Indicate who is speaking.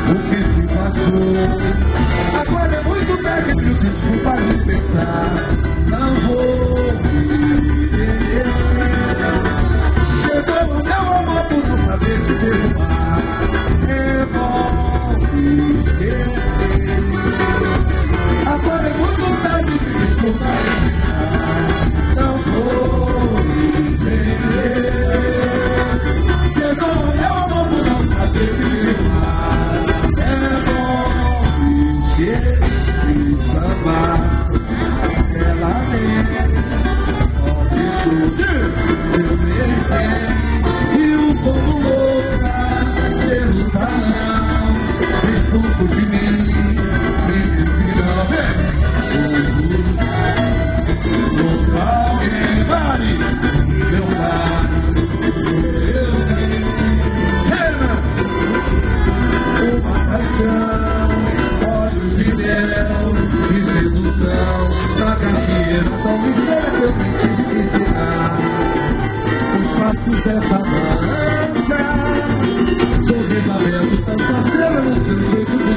Speaker 1: o que se passou. Agora é muito tarde, mil desculpas de pensar. Não vou me esquecer. Chegou o meu amor por não saber te derrubar. É bom me esquecer. Agora é muito tarde, mil desculpas de pensar. Não vou me esquecer. Chegou o meu amor por não saber te derrubar. É bom me esquecer. Sambar, ela vem, só deixou eu merecer. E o povo louca, pelo salão, fez pouco de mim, me virou bem. Local, everybody, meu lar, eu tenho uma paixão, olhos de mel e sedução. Na carteira só me serve, eu nem tive que ensinar os passos dessa dança. Sorriso aberto, tanta estrela no seu jeito de